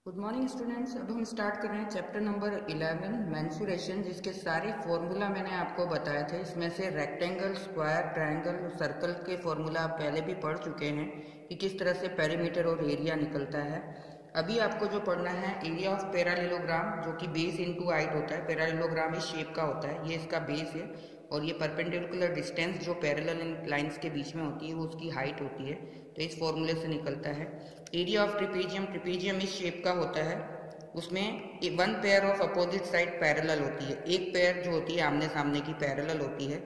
Good morning students. अब हम start कर रहे हैं चैप्टर नंबर 11 मेंसुरेशन, जिसके सारे फॉर्मूला मैंने आपको बताए थे। इसमें से रेक्टेंगल, स्क्वायर, ट्रायंगल, सर्कल के फॉर्मूला आप पहले भी पढ़ चुके हैं कि किस तरह से पेरीमीटर और एरिया निकलता है। अभी आपको जो पढ़ना है एरिया ऑफ पैरेललोग्राम, जो कि बेस इनटू हाइट होता है। पैरेललोग्राम इस शेप का होता है, ये इसका बेस है, और ये परपेंडिकुलर डिस्टेंस जो पैरेलल लाइंस के बीच में होती है वो उसकी हाइट होती है। तो इस फॉर्मूले से निकलता है। एरिया ऑफ ट्रिपेजियम, ट्रिपेजियम इस शेप का होता है, उसमें one pair of opposite side parallel होती है, एक पेयर जो होती है आमने सामने की पैरेलल होती है।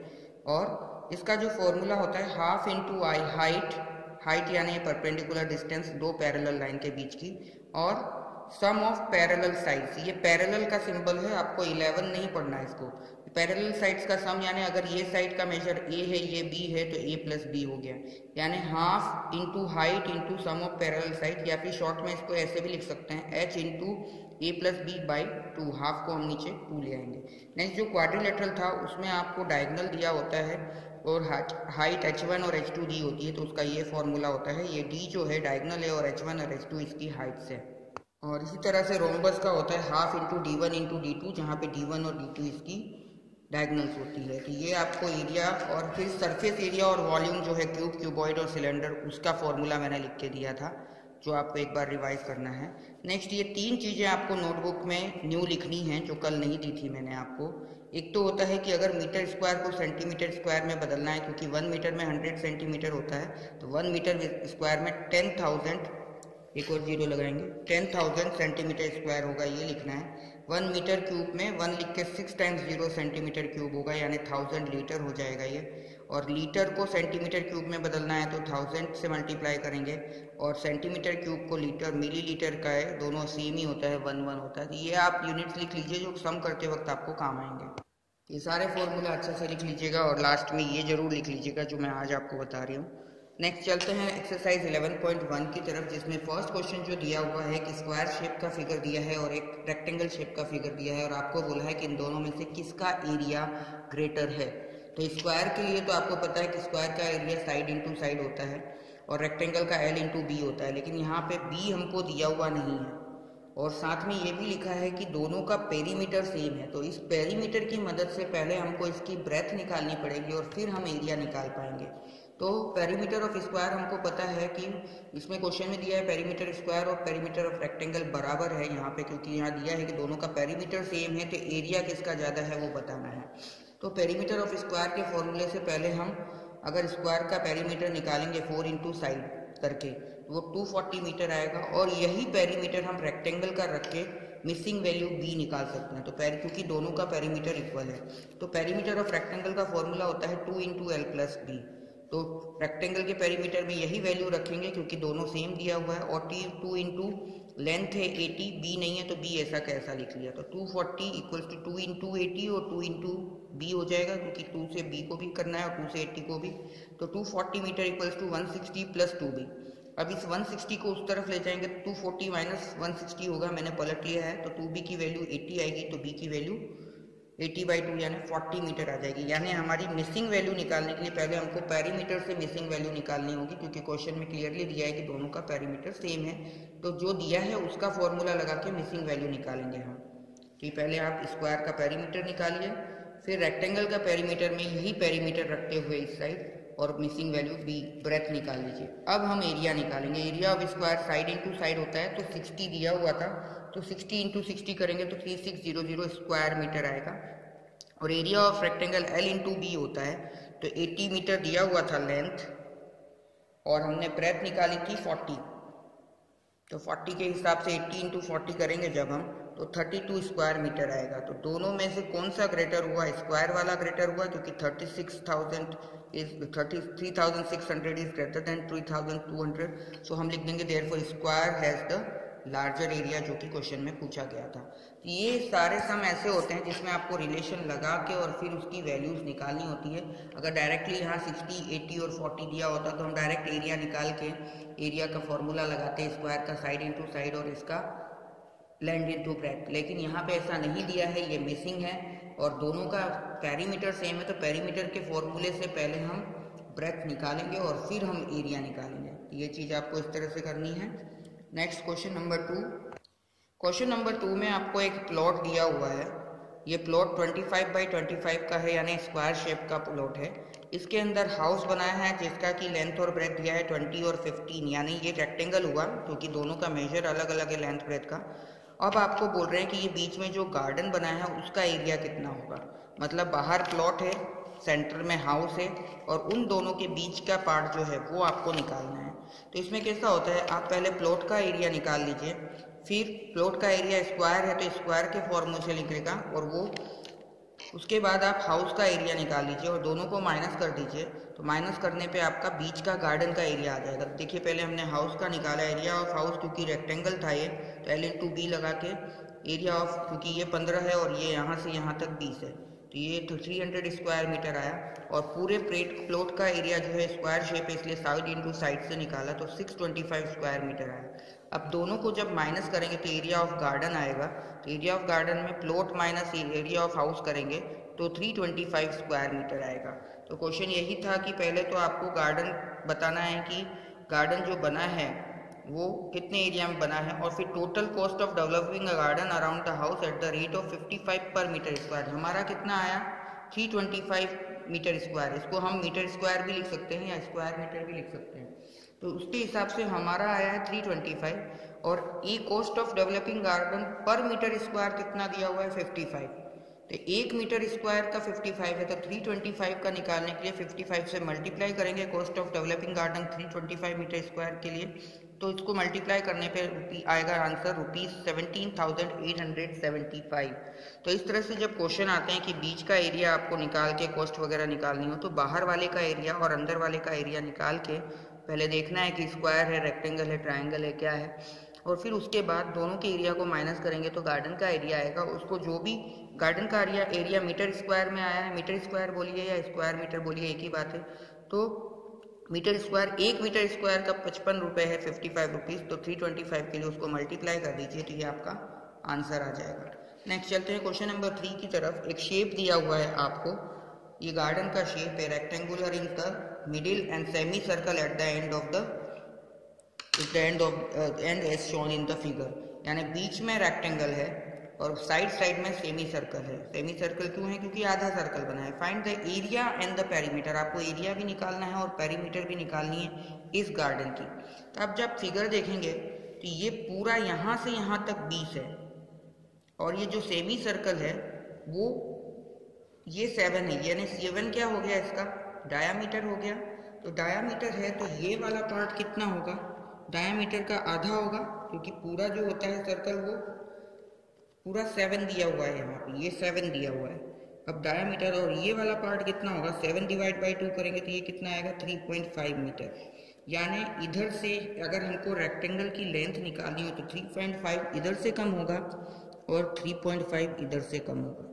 और इसका जो फॉर्मूला होता है half into I, height, height यानी परपेंडिकुलर डिस्टेंस दो पैरेलल लाइन के बीच की, और सम ऑफ पैरेलल साइड्स। ये पैरेलल का सिंबल है, आपको 11 नहीं पढ़ना है इसको। पैरेलल साइड्स का सम यानी अगर ये साइड का मेजर a है, ये b है, तो a प्लस बी हो गया, यानी half into height into sum of parallel side, या फिर शॉर्ट में इसको ऐसे भी लिख सकते हैं h into A plus B by 2। Half को हम नीचे 2 ले आएंगे। नेक्स्ट जो क्वाड्रिलेटरल था उसमें आपको डायगोनल दिया होता है और हाइट h1 और h2 दी होती है, तो उसका ये फॉर्मूला होता है। ये d जो है डायगोनल है और h1 और h2 इसकी हाइट्स है। और इसी तरह से रोम्बस का होता है half into d1 into d2, जहाँ पे d1 और d2 इसकी डायगोनल्स होती है। तो ये आपको एरिया, और फिर सरफेस एरिया और वॉल्यूम जो है क्यूब, क्यूबॉइड और सिलेंडर, उसका फॉर्मूला मैंने लिख के दिया था, जो आपको एक बार रिवाइज करना है। नेक्स्ट ये तीन चीज़ें आपको नोटबुक में न्यू लिखनी हैं, जो कल नहीं दी थी मैंने आपको। एक तो होता है कि अगर मीटर स्क्वायर को सेंटीमीटर स्क्वायर में बदलना है, क्योंकि 1 मीटर में 100 सेंटीमीटर होता है, तो 1 मीटर स्क्वायर में 10,000, एक और जीरो लगाएंगे, 10,000 सेंटीमीटर स्क्वायर होगा, ये लिखना है। 1 मीटर क्यूब में 1 लिख के 6 टाइम्स 0 सेंटीमीटर क्यूब होगा, यानी 1000 लीटर हो जाएगा ये। और लीटर को सेंटीमीटर क्यूब में बदलना है तो 1000 से मल्टीप्लाई करेंगे, और सेंटीमीटर क्यूब को लीटर, मिली लीटर का है, दोनों सेम ही होता है, 1 होता है। तो ये आप यूनिट्स लिख लीजिए जो सम करते वक्त आपको काम आएंगे। ये सारे फॉर्मूला अच्छे से लिख लीजिएगा, और लास्ट में ये जरूर लिख लीजिएगा जो मैं आज आपको बता रही हूँ। नेक्स्ट चलते हैं एक्सरसाइज 11.1 की तरफ, जिसमें फर्स्ट क्वेश्चन जो दिया हुआ है कि स्क्वायर शेप का फिगर दिया है और एक रेक्टेंगल शेप का फिगर दिया है, और आपको बोला है कि इन दोनों में से किसका एरिया ग्रेटर है। तो स्क्वायर के लिए तो आपको पता है कि स्क्वायर का एरिया साइड इंटू साइड होता है, और रेक्टेंगल का एल इंटू बी होता है, लेकिन यहाँ पे बी हमको दिया हुआ नहीं है, और साथ में ये भी लिखा है कि दोनों का पेरीमीटर सेम है। तो इस पेरीमीटर की मदद से पहले हमको इसकी ब्रेथ निकालनी पड़ेगी और फिर हम एरिया निकाल पाएंगे। तो पेरीमीटर ऑफ स्क्वायर हमको पता है कि इसमें क्वेश्चन में दिया है पेरीमीटर स्क्वायर और पेरीमीटर ऑफ रेक्टेंगल बराबर है यहाँ पे, क्योंकि यहाँ दिया है कि दोनों का पेरीमीटर सेम है, तो एरिया किसका ज़्यादा है वो बताना है। तो पेरीमीटर ऑफ स्क्वायर के फॉर्मूले से पहले हम अगर स्क्वायर का पेरीमीटर निकालेंगे 4 इंटू साइड करके, वो 240 मीटर आएगा, और यही पेरीमीटर हम रेक्टेंगल का रख के मिसिंग वैल्यू b निकाल सकते हैं। तो क्योंकि दोनों का पेरीमीटर इक्वल है, तो पेरीमीटर ऑफ रेक्टेंगल का फॉर्मूला होता है 2 इंटू एल प्लस बी। तो रेक्टेंगल के पेरीमीटर में यही वैल्यू रखेंगे क्योंकि दोनों सेम दिया हुआ है, और टी 2 इंटू लेंथ है 80, बी नहीं है तो बी ऐसा कैसा लिख लिया। तो 240 इक्वल्स टू 2 इंटू 80 और 2 इंटू बी हो जाएगा, क्योंकि 2 से बी को भी करना है और 2 से 80 को भी। तो 240 metre equals to 160 plus 2b। अब इस 160 को उस तरफ ले जाएंगे, 240 माइनस 160 होगा, मैंने पलट लिया है, तो 2b की वैल्यू 80 आएगी, तो b की वैल्यू 80/2 यानी 40 मीटर आ जाएगी। यानी हमारी मिसिंग वैल्यू निकालने के लिए पहले हमको पेरीमीटर से मिसिंग वैल्यू निकालनी होगी, क्योंकि क्वेश्चन में क्लियरली दिया है कि दोनों का पेरीमीटर सेम है। तो जो दिया है उसका फॉर्मूला लगा के मिसिंग वैल्यू निकालेंगे हम। कि पहले आप स्क्वायर का पेरीमीटर निकालिए, फिर रेक्टेंगल का पेरीमीटर में यही पेरीमीटर रखते हुए इस साइड, और मिसिंग वैल्यू बी ब्रेथ निकाल लीजिए। अब हम एरिया निकालेंगे। Area of square side into side होता है, तो 60 दिया हुआ था, तो 60 इंटू 60 करेंगे तो 3600 स्क्वायर मीटर आएगा। और area of rectangle L into B होता है, तो 80 मीटर दिया हुआ था लेंथ, और हमने ब्रेथ निकाली थी 40, तो 40 के हिसाब से 80 इंटू 40 करेंगे जब हम, तो 32 स्क्वायर मीटर आएगा। तो दोनों में से कौन सा ग्रेटर हुआ? स्क्वायर वाला ग्रेटर हुआ, क्योंकि 33,600 इज ग्रेटर देन 3,200। सो हम लिख देंगे therefore square has the larger area, जो कि क्वेश्चन में पूछा गया था। तो ये सारे सम ऐसे होते हैं जिसमें आपको रिलेशन लगा के और फिर उसकी वैल्यूज निकालनी होती है। अगर डायरेक्टली यहाँ 60, 80 और 40 दिया होता तो हम डायरेक्ट एरिया निकाल के एरिया का फॉर्मूला लगाते हैं, स्क्वायर का साइड इंटू साइड और इसका लेंथ इंटू ब्रेथ। लेकिन यहाँ पे ऐसा नहीं दिया है, ये मिसिंग है, और दोनों का पेरीमीटर सेम है, तो पेरीमीटर के फॉर्मूले से पहले हम ब्रेथ निकालेंगे और फिर हम एरिया निकालेंगे। ये चीज़ आपको इस तरह से करनी है। Next question number 2, question number 2 में आपको एक प्लॉट दिया हुआ है। ये प्लॉट 25 बाई 25 का है, यानी स्क्वायर शेप का प्लॉट है। इसके अंदर हाउस बनाया है जिसका कि लेंथ और ब्रेथ दिया है 20 और 15, यानी ये रेक्टेंगल हुआ क्योंकि दोनों का मेजर अलग अलग है लेंथ ब्रेथ का। अब आपको बोल रहे हैं कि ये बीच में जो गार्डन बनाया है उसका एरिया कितना होगा। मतलब बाहर प्लॉट है, सेंटर में हाउस है और उन दोनों के बीच का पार्ट जो है वो आपको निकालना है। तो इसमें कैसा होता है, आप पहले प्लॉट का एरिया निकाल लीजिए, फिर प्लॉट का एरिया स्क्वायर है तो स्क्वायर के फॉर्मूले से लिखेगा, और वो उसके बाद आप हाउस का एरिया निकाल लीजिए और दोनों को माइनस कर दीजिए। तो माइनस करने पे आपका बीच का गार्डन का एरिया आ जाएगा। देखिए पहले हमने हाउस का निकाला, एरिया ऑफ हाउस क्योंकि रेक्टेंगल था ये, तो L/B लगा के एरिया ऑफ, क्योंकि ये 15 है और ये यहाँ से यहाँ तक 20 है, तो ये तो 300 स्क्वायर मीटर आया। और पूरे प्लॉट का एरिया जो है स्क्वायर शेप है इसलिए साइड इंटू साइड से निकाला तो 625 स्क्वायर मीटर आया। अब दोनों को जब माइनस करेंगे तो एरिया ऑफ गार्डन आएगा। तो एरिया ऑफ गार्डन में plot minus area of house करेंगे तो 325 स्क्वायर मीटर आएगा। तो क्वेश्चन यही था कि पहले तो आपको गार्डन बताना है कि गार्डन जो बना है वो कितने एरिया में बना है, और फिर total cost of developing a garden around the house at the rate of 55 per metre square. हमारा कितना आया 325 मीटर स्क्वायर। इसको हम मीटर स्क्वायर भी लिख सकते हैं या स्क्वायर मीटर भी लिख सकते हैं। तो उसके हिसाब से हमारा आया है 325, और the cost of developing garden per metre square कितना दिया हुआ है 55। तो 1 मीटर स्क्वायर का 55 है, तो 325 का निकालने के लिए 55 से मल्टीप्लाई करेंगे cost of developing garden 325 metre square के लिए। तो इसको मल्टीप्लाई करने पे आएगा आंसर ₹17,875। तो इस तरह से जब क्वेश्चन आते हैं कि बीच का एरिया आपको निकाल के कॉस्ट वगैरह निकालनी हो, तो बाहर वाले का एरिया और अंदर वाले का एरिया निकाल के पहले देखना है कि स्क्वायर है, रेक्टेंगल है, ट्रायंगल है, क्या है, और फिर उसके बाद दोनों के एरिया को माइनस करेंगे तो गार्डन का एरिया आएगा। उसको जो भी गार्डन का एरिया मीटर स्क्वायर में आया है, मीटर स्क्वायर बोलिए या स्क्वायर मीटर बोलिए एक ही बात है, तो मीटर स्क्वायर 1 मीटर स्क्वायर का 55 रुपये है, 55 रुपीज़। तो 325 के लिए उसको मल्टीप्लाई कर दीजिए तो ये आपका आंसर आ जाएगा। नेक्स्ट चलते हैं क्वेश्चन नंबर 3 की तरफ। एक शेप दिया हुआ है आपको, ये गार्डन का शेप है, rectangular in the middle and semi circle at the end as shown in the figure. यानी बीच में रेक्टेंगल है और साइड साइड में सेमी सर्कल है। सेमी सर्कल क्यों है, क्योंकि आधा सर्कल बना है। Find the area and the perimeter. आपको एरिया भी निकालना है और पेरीमीटर भी निकालनी है इस गार्डन की। तो आप जब फिगर देखेंगे तो ये पूरा यहाँ से यहाँ तक 20 है, और ये जो सेमी सर्कल है वो ये 7 है, यानी 7 क्या हो गया, इसका डायामीटर हो गया। तो डायामीटर है तो ये वाला पार्ट कितना होगा, डायामीटर का आधा होगा, क्योंकि पूरा जो होता है सर्कल वो पूरा 7 दिया हुआ है, यहाँ पे ये 7 दिया हुआ है। अब डायामीटर और ये वाला पार्ट कितना होगा, 7 डिवाइड बाई 2 करेंगे तो ये कितना आएगा 3.5 मीटर। यानी इधर से अगर हमको रेक्टेंगल की लेंथ निकालनी हो तो 3.5 इधर से कम होगा और 3.5 इधर से कम होगा,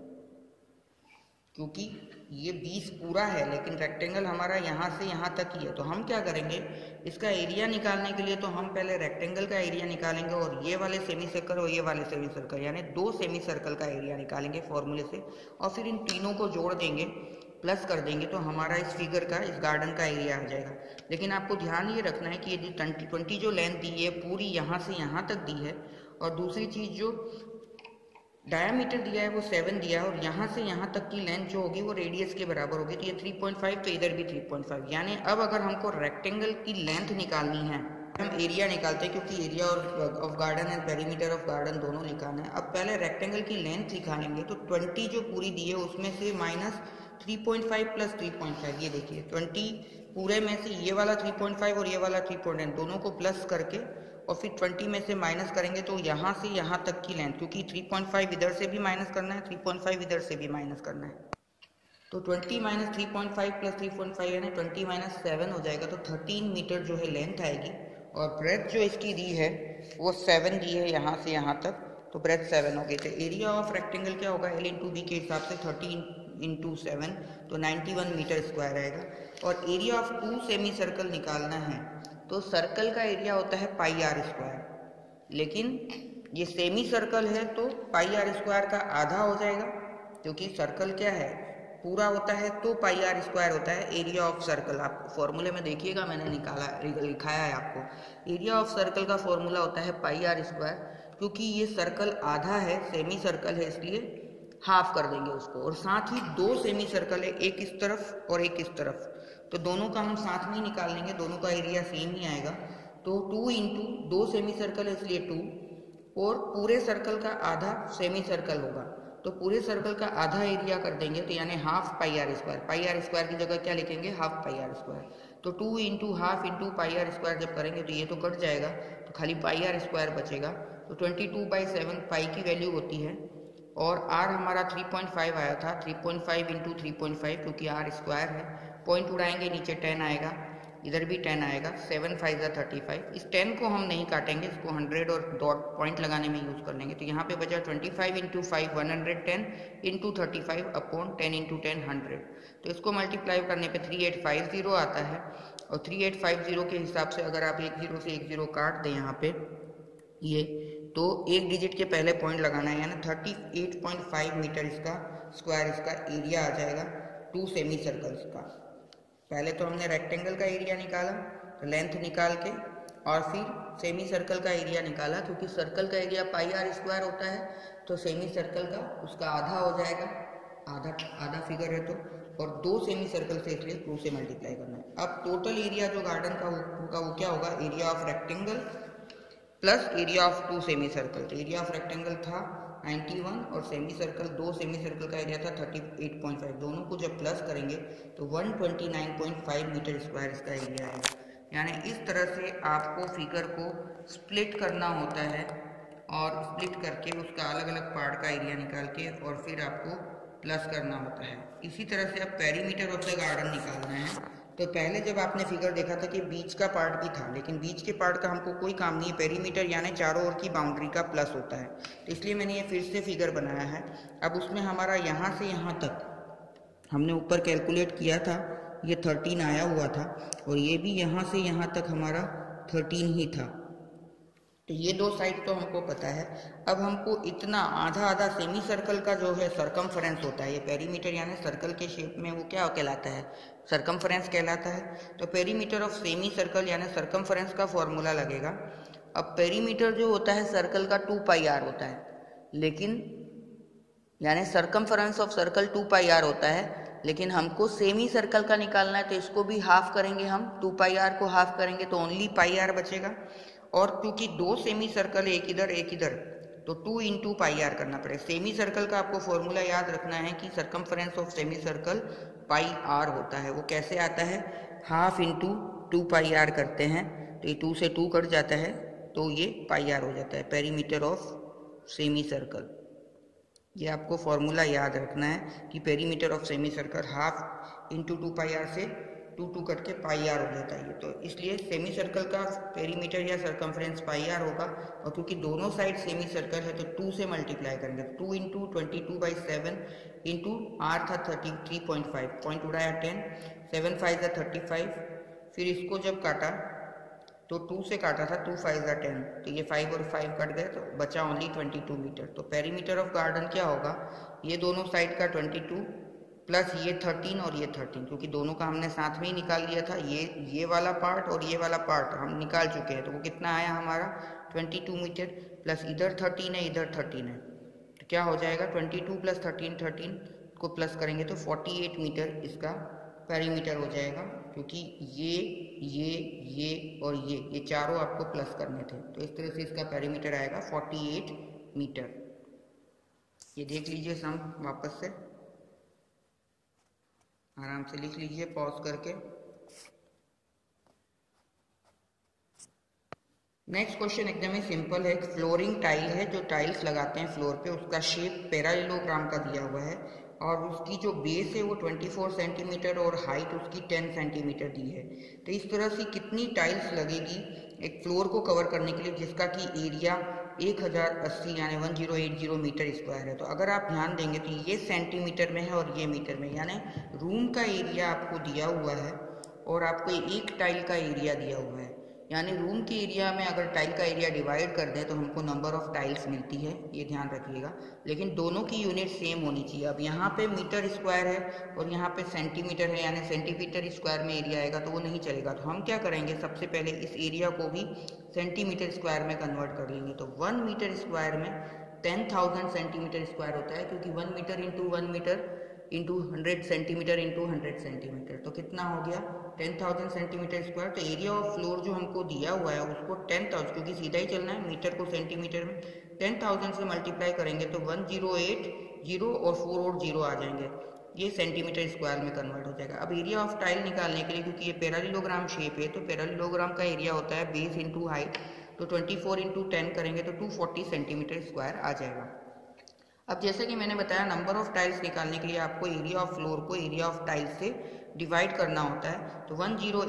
क्योंकि ये 20 पूरा है लेकिन रेक्टेंगल हमारा यहाँ से यहाँ तक ही है। तो हम क्या करेंगे, इसका एरिया निकालने के लिए तो हम पहले रेक्टेंगल का एरिया निकालेंगे और ये वाले सेमी सर्कल और ये वाले सेमी सर्कल, यानी 2 सेमी सर्कल का एरिया निकालेंगे फॉर्मूले से, और फिर इन तीनों को जोड़ देंगे, प्लस कर देंगे, तो हमारा इस फिगर का, इस गार्डन का एरिया आ जाएगा। लेकिन आपको ध्यान ये रखना है कि ये जो 20 जो लेंथ दी है पूरी यहाँ से यहाँ तक दी है, और दूसरी चीज़ जो डायामीटर दिया है वो 7 दिया है, और यहाँ से यहाँ तक की लेंथ जो होगी वो रेडियस के बराबर होगी। तो ये 3.5, तो इधर भी 3.5। यानी अब अगर हमको रेक्टेंगल की लेंथ निकालनी है, हम एरिया निकालते हैं, क्योंकि area of garden and perimeter of garden दोनों निकालना है। अब पहले रेक्टेंगल की लेंथ निकालेंगे तो 20 जो पूरी दी है उसमें से माइनस 3.5 प्लस 3.5, ये देखिए 20 पूरे में से ये वाला 3.5 और ये वाला 3.9 दोनों को प्लस करके और फिर 20 में से माइनस करेंगे तो यहाँ से यहाँ तक की लेंथ, क्योंकि 3.5 इधर से भी माइनस करना है, 3.5 इधर से भी माइनस करना है, तो 20 माइनस 3.5 प्लस 3.5 यानी 20 माइनस 7 हो जाएगा। तो 13 मीटर जो है लेंथ आएगी, और ब्रेथ जो इसकी दी है वो 7 दी है यहाँ से यहाँ तक, तो ब्रेथ 7 हो गई। तो एरिया ऑफ रेक्टेंगल क्या होगा, L/B के हिसाब से 13 × 7 तो 91 मीटर स्क्वायर आएगा। और एरिया ऑफ 2 सेमी सर्कल निकालना है तो सर्कल का एरिया होता है πr², लेकिन ये सेमी सर्कल है तो πr² का आधा हो जाएगा, क्योंकि सर्कल क्या है पूरा होता है तो πr² होता है एरिया ऑफ सर्कल। आप फॉर्मूले में देखिएगा, मैंने लिखाया है आपको। एरिया ऑफ सर्कल का फॉर्मूला होता है πr², क्योंकि ये सर्कल आधा है, सेमी सर्कल है, इसलिए हाफ कर देंगे उसको। और साथ ही दो सेमी सर्कल है, एक इस तरफ और एक इस तरफ, तो दोनों का हम साथ में ही निकाल लेंगे, दोनों का एरिया सेम ही आएगा। तो 2 इंटू 2 सेमी सर्कल है इसलिए 2, और पूरे सर्कल का आधा सेमी सर्कल होगा, तो पूरे सर्कल का आधा एरिया कर देंगे, तो यानी half pi r square. Pi r square की जगह क्या लिखेंगे, हाफ पाई आर स्क्वायर। तो 2 into half into pi r square जब करेंगे तो ये तो कट जाएगा, तो खाली पाई आर स्क्वायर बचेगा। तो 22/7 पाई की वैल्यू होती है, और आर हमारा 3.5 आया था, 3.5 इंटू 3.5, क्योंकि आर स्क्वायर है। पॉइंट उड़ाएंगे नीचे 10 आएगा, इधर भी 10 आएगा, 7 5 35। इस 10 को हम नहीं काटेंगे, इसको 100 और डॉट पॉइंट लगाने में यूज कर लेंगे। तो यहाँ पे बचा 25 इंटू 5 110 इंटू 35 अपॉन 10 इंटू 10 100। तो इसको मल्टीप्लाई करने पे 3850 आता है, और 3850 के हिसाब से अगर आप 10 से 10 काट दें यहाँ पे ये, तो एक डिजिट के पहले पॉइंट लगाना है, यानी 38.5 मीटर इसका स्क्वायर इसका एरिया आ जाएगा 2 सेमी सर्कल्स का। पहले तो हमने रेक्टेंगल का एरिया निकाला, तो लेंथ निकाल के, और फिर सेमी सर्कल का एरिया निकाला, क्योंकि सर्कल का एरिया पाई आर स्क्वायर होता है, तो सेमी सर्कल का उसका आधा हो जाएगा, आधा फिगर है तो, और 2 सेमी सर्कल से इसलिए 2 से मल्टीप्लाई करना है। अब टोटल एरिया जो गार्डन का होगा वो क्या होगा, area of rectangle plus area of 2 semi circle. तो एरिया ऑफ रेक्टेंगल था 91 और सेमी सर्कल 2 सेमी सर्कल का एरिया था 38.5, दोनों को जब प्लस करेंगे तो 129.5 मीटर स्क्वायर इसका एरिया है। यानी इस तरह से आपको फिगर को स्प्लिट करना होता है, और स्प्लिट करके उसका अलग अलग पार्ट का एरिया निकाल के और फिर आपको प्लस करना होता है। इसी तरह से अब पेरीमीटर ऑफ द गार्डन निकालना है। तो पहले जब आपने फिगर देखा था कि बीच का पार्ट भी था, लेकिन बीच के पार्ट का हमको कोई काम नहीं है, पेरीमीटर यानी चारों ओर की बाउंड्री का प्लस होता है, तो इसलिए मैंने ये फिर से फिगर बनाया है। अब उसमें हमारा यहाँ से यहाँ तक हमने ऊपर कैलकुलेट किया था, ये 13 आया हुआ था, और ये भी यहाँ से यहाँ तक हमारा 13 ही था। तो ये 2 साइड तो हमको पता है। अब हमको इतना आधा आधा सेमी सर्कल का जो है सरकमफरेंस होता है, ये पेरीमीटर यानी सर्कल के शेप में वो क्या कहलाता है, सरकमफरेंस कहलाता है। तो पेरीमीटर ऑफ सेमी सर्कल यानी सरकमफरेंस का फॉर्मूला लगेगा। अब पेरीमीटर जो होता है सर्कल का 2 पाई आर होता है, लेकिन यानी circumference of circle 2 pi r होता है, लेकिन हमको सेमी सर्कल का निकालना है, तो इसको भी हाफ करेंगे हम, 2 पाई आर को हाफ करेंगे तो ओनली पाई आर बचेगा। और क्योंकि 2 सेमी सर्कल एक इधर एक इधर, तो 2 इंटू पाई आर करना पड़ेगा। सेमी सर्कल का आपको फॉर्मूला याद रखना है कि circumference of semi circle pi r होता है। वो कैसे आता है, हाफ इंटू 2 पाई आर करते हैं, तो ये 2 से 2 कट जाता है, तो ये पाई आर हो जाता है, पेरीमीटर ऑफ सेमी सर्कल। ये आपको फॉर्मूला याद रखना है कि perimeter of semi circle half into 2 pi r से 2 कट के पाई आर हो जाता है। तो इसलिए सेमी सर्कल का पेरीमीटर या सरकमफ्रेंस पाई आर होगा, और क्योंकि दोनों साइड सेमी सर्कल है तो 2 से मल्टीप्लाई करेंगे, 2 इंटू 22/7 इंटू आर था 33.5, पॉइंट उड़ाया 10, 7 5 35, फिर इसको जब काटा तो 2 से काटा था, 2 5 10, तो ये 5 और 5 कट गए, तो बचा ओनली 22 मीटर। तो पेरीमीटर ऑफ गार्डन क्या होगा, ये दोनों साइड का 22 प्लस ये 13 और ये 13, क्योंकि दोनों का हमने साथ में ही निकाल लिया था, ये वाला पार्ट और ये वाला पार्ट हम निकाल चुके हैं, तो वो कितना आया हमारा 22 मीटर, प्लस इधर 13 है इधर 13 है, तो क्या हो जाएगा 22 प्लस 13 को प्लस करेंगे तो 48 मीटर इसका पेरीमीटर हो जाएगा, क्योंकि ये और ये चारों आपको प्लस करने थे। तो इस तरह से इसका पेरीमीटर आएगा 48 मीटर। ये देख लीजिए सम वापस से, आराम से लिख लीजिए पॉज करके। नेक्स्ट क्वेश्चन एकदम ही सिंपल है। फ्लोरिंग टाइल है, जो टाइल्स लगाते हैं फ्लोर पे, उसका शेप पैरेललोग्राम का दिया हुआ है, और उसकी जो बेस है वो 24 सेंटीमीटर और हाइट उसकी 10 सेंटीमीटर दी है। तो इस तरह से कितनी टाइल्स लगेगी एक फ्लोर को कवर करने के लिए, जिसका कि एरिया 1080 यानी 1080 मीटर स्क्वायर है। तो अगर आप ध्यान देंगे तो ये सेंटीमीटर में है और ये मीटर में, यानी रूम का एरिया आपको दिया हुआ है और आपको एक टाइल का एरिया दिया हुआ है। यानी रूम के एरिया में अगर टाइल का एरिया डिवाइड कर दें तो हमको नंबर ऑफ टाइल्स मिलती है, ये ध्यान रखिएगा। लेकिन दोनों की यूनिट सेम होनी चाहिए। अब यहाँ पे मीटर स्क्वायर है और यहाँ पे सेंटीमीटर है, यानी सेंटीमीटर स्क्वायर में एरिया आएगा तो वो नहीं चलेगा। तो हम क्या करेंगे, सबसे पहले इस एरिया को भी सेंटीमीटर स्क्वायर में कन्वर्ट कर लेंगे। तो 1 मीटर स्क्वायर में 10,000 सेंटीमीटर स्क्वायर होता है, क्योंकि 1 metre into 1 metre into 100 centimetre into 100 centimetre, तो कितना हो गया 10,000 सेंटीमीटर स्क्वायर। तो एरिया ऑफ फ्लोर जो हमको दिया हुआ है उसको 10,000, क्योंकि सीधा ही चलना है मीटर को सेंटीमीटर में, 10,000 से मल्टीप्लाई करेंगे तो 1080 और 4 और 0 आ जाएंगे, ये सेंटीमीटर स्क्वायर में कन्वर्ट हो जाएगा। अब एरिया ऑफ टाइल निकालने के लिए, क्योंकि ये पैरेललोग्राम शेप है, तो पैरेललोग्राम का एरिया होता है बेस इंटू हाइट, तो 24 इंटू 10 करेंगे तो 240 सेंटीमीटर स्क्वायर आ जाएगा। अब जैसे कि मैंने बताया, नंबर ऑफ टाइल्स निकालने के लिए आपको एरिया ऑफ फ्लोर को एरिया ऑफ टाइल्स से डिवाइड करना होता है। तो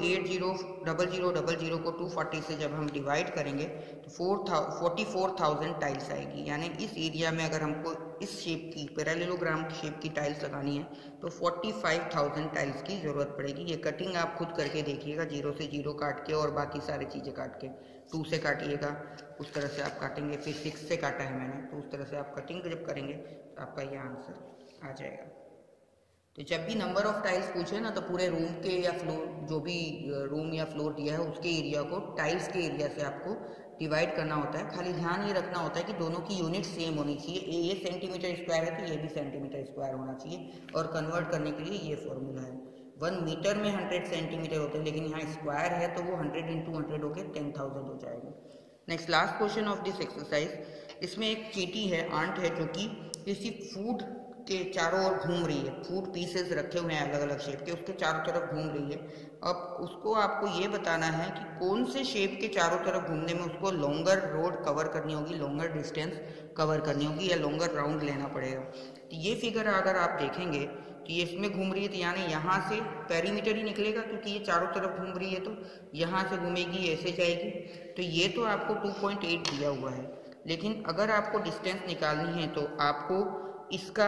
10800000 को 240 से जब हम डिवाइड करेंगे तो 44,000 टाइल्स आएगी। यानी इस एरिया में अगर हमको इस शेप की पैरेललोग्राम शेप की टाइल्स लगानी है तो 45,000 टाइल्स की ज़रूरत पड़ेगी। ये कटिंग आप खुद करके देखिएगा, 0 से 0 काट के और बाकी सारी चीज़ें काट के, 2 से काटिएगा, उस तरह से आप काटेंगे, फिर 6 से काटा है मैंने, तो उस तरह से आप कटिंग जब करेंगे तो आपका ये आंसर आ जाएगा। तो जब भी नंबर ऑफ टाइल्स पूछे ना तो पूरे रूम के या फ्लोर, जो भी रूम या फ्लोर दिया है उसके एरिया को टाइल्स के एरिया से आपको डिवाइड करना होता है। खाली ध्यान ये रखना होता है कि दोनों की यूनिट सेम होनी चाहिए। ये सेंटीमीटर स्क्वायर है तो ये भी सेंटीमीटर स्क्वायर होना चाहिए, और कन्वर्ट करने के लिए ये फॉर्मूला है। 1 मीटर में 100 सेंटीमीटर होते हैं, लेकिन यहाँ स्क्वायर है तो वो 100 इंटू 100 होकर 10,000 हो जाएगा। Next last question of this exercise, इसमें एक चींटी है, आंट है, जो कि किसी फूड के चारों ओर घूम रही है। फूड पीसेस रखे हुए हैं अलग अलग शेप के, उसके चारों तरफ घूम रही है। अब उसको आपको ये बताना है कि कौन से शेप के चारों तरफ घूमने में उसको लॉन्गर रोड कवर करनी होगी, लॉन्गर डिस्टेंस कवर करनी होगी, या लॉन्गर राउंड लेना पड़ेगा। तो ये फिगर अगर आप देखेंगे तो ये इसमें घूम रही है, तो यानी यहाँ से पेरीमीटर ही निकलेगा, क्योंकि ये चारों तरफ घूम रही है तो यहाँ से घूमेगी, ऐसे जाएगी। तो ये तो आपको 2.8 दिया हुआ है, लेकिन अगर आपको डिस्टेंस निकालनी है तो आपको इसका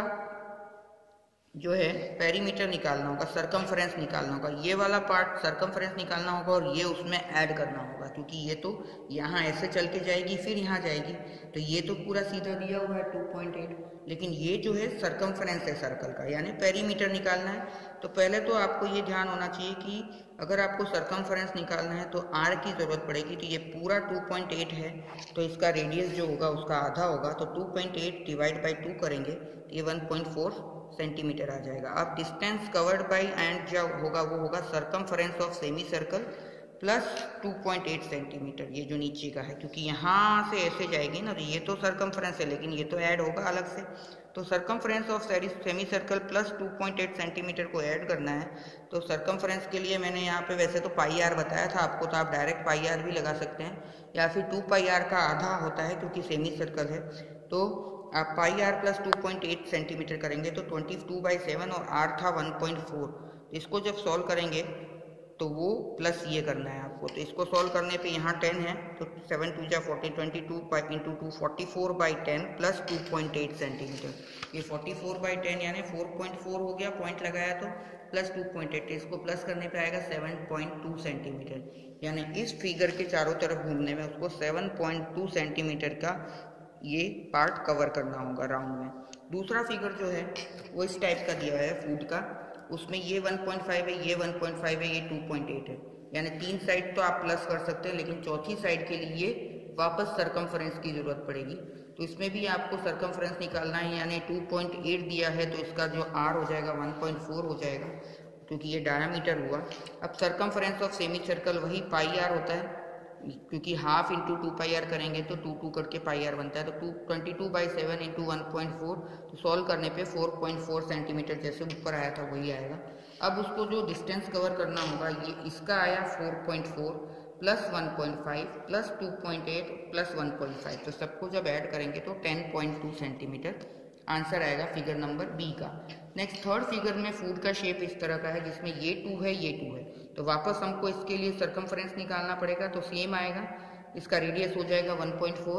जो है पेरीमीटर निकालना होगा, सरकमफ्रेंस निकालना होगा। ये वाला पार्ट सरकमफ्रेंस निकालना होगा और ये उसमें ऐड करना होगा, क्योंकि ये तो यहाँ ऐसे चल के जाएगी फिर यहाँ जाएगी, तो ये तो पूरा सीधा दिया हुआ है 2.8, लेकिन ये जो है सरकमफ्रेंस है सर्कल का, यानी पेरीमीटर निकालना है। तो पहले तो आपको ये ध्यान होना चाहिए कि अगर आपको सरकमफ्रेंस निकालना है तो आर की ज़रूरत पड़ेगी। तो ये पूरा 2.8 है, तो इसका रेडियस जो होगा उसका आधा होगा, तो 2.8 डिवाइड बाई 2 करेंगे तो ये 1.4 सेंटीमीटर आ जाएगा। अब डिस्टेंस कवर्ड बाई एंड जो होगा वो होगा circumference of semi circle plus 2.8 centimetre, ये जो नीचे का है, क्योंकि यहाँ से ऐसे जाएगी ना, तो ये तो सरकमफ्रेंस है लेकिन ये तो ऐड होगा अलग से। तो circumference of semi circle plus 2.8 centimetre को ऐड करना है। तो सरकमफ्रेंस के लिए मैंने यहाँ पे वैसे तो पाई आर बताया था आपको, तो आप डायरेक्ट पाई आर भी लगा सकते हैं, या फिर 2 पाई आर का आधा होता है क्योंकि सेमी सर्कल है। तो आप पाई आर प्लस 2.8 सेंटीमीटर करेंगे तो 22/7, और आर था 1.4। तो इसको जब सॉल्व करेंगे तो वो प्लस ये करना है आपको। तो इसको सॉल्व करने पे यहाँ 10 है तो 7 2 40, 22 इंटू 2 44/10 प्लस 2.8 सेंटीमीटर, ये 44/10 यानी 4.4 हो गया, पॉइंट लगाया तो प्लस 2.8, इसको प्लस करने पे आएगा 7.2 सेंटीमीटर। यानी इस फिगर के चारों तरफ घूमने में उसको 7.2 सेंटीमीटर का ये पार्ट कवर करना होगा राउंड में। दूसरा फिगर जो है वो इस टाइप का दिया है फूड का, उसमें ये 1.5 है, ये 1.5 है, ये 2.8 है, यानी 3 साइड तो आप प्लस कर सकते हैं, लेकिन चौथी साइड के लिए वापस सरकमफ्रेंस की ज़रूरत पड़ेगी। तो इसमें भी आपको सरकमफ्रेंस निकालना है, यानी 2.8 दिया है तो इसका जो आर हो जाएगा 1.4 हो जाएगा, क्योंकि ये डायामीटर हुआ। अब सरकमफ्रेंस ऑफ सेमी सर्कल वही पाई आर होता है, क्योंकि हाफ इंटू 2 पाई आर करेंगे तो 2 करके पाई आर बनता है, तो 22/7 इंटू 1.4, तो सॉल्व करने पे 4.4 सेंटीमीटर जैसे ऊपर आया था वही आएगा। अब उसको जो डिस्टेंस कवर करना होगा, ये इसका आया 4.4 प्लस 1.5 प्लस 2.8 प्लस 1.5, तो सबको जब ऐड करेंगे तो 10.2 सेंटीमीटर आंसर आएगा फिगर नंबर बी का। नेक्स्ट थर्ड फिगर में फूड का शेप इस तरह का है, जिसमें ये 2 है, ये 2 है, तो वापस हमको इसके लिए सरकमफ्रेंस निकालना पड़ेगा, तो सेम आएगा, इसका रेडियस हो जाएगा 1.4,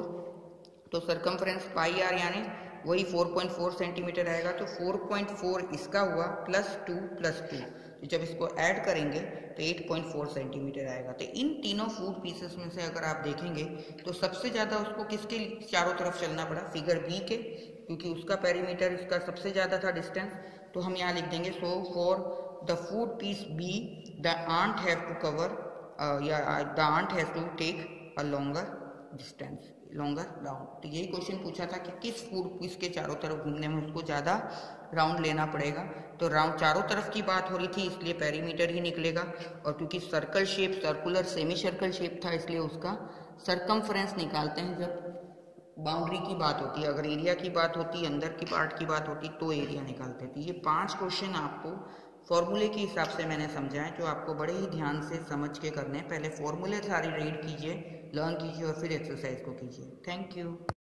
तो सरकमफ्रेंस पाई आर यानी वही 4.4 सेंटीमीटर आएगा, तो 4.4 इसका हुआ प्लस 2 प्लस 2, जब इसको ऐड करेंगे तो 8.4 सेंटीमीटर आएगा। तो इन तीनों फूड पीसेस में से अगर आप देखेंगे तो सबसे ज़्यादा उसको किसके चारों तरफ चलना पड़ा, फिगर बी के, क्योंकि उसका पेरीमीटर इसका सबसे ज़्यादा था डिस्टेंस। तो हम यहाँ लिख देंगे so for the food piece B the ant have to cover या the ant has to take a longer distance, longer round. तो यही क्वेश्चन पूछा था कि किस फूड पीस के चारों तरफ घूमने में उसको ज़्यादा राउंड लेना पड़ेगा। तो राउंड चारों तरफ की बात हो रही थी इसलिए पेरीमीटर ही निकलेगा, और क्योंकि circle shape, circular semi circle shape था इसलिए उसका सरकमफ्रेंस निकालते हैं जब बाउंड्री की बात होती है। अगर एरिया की बात होती, अंदर की पार्ट की बात होती तो एरिया निकालते थे। ये 5 क्वेश्चन आपको फॉर्मूले के हिसाब से मैंने समझाया, जो आपको बड़े ही ध्यान से समझ के करने हैं। पहले फॉर्मूले सारी रीड कीजिए, लर्न कीजिए और फिर एक्सरसाइज को कीजिए। Thank you.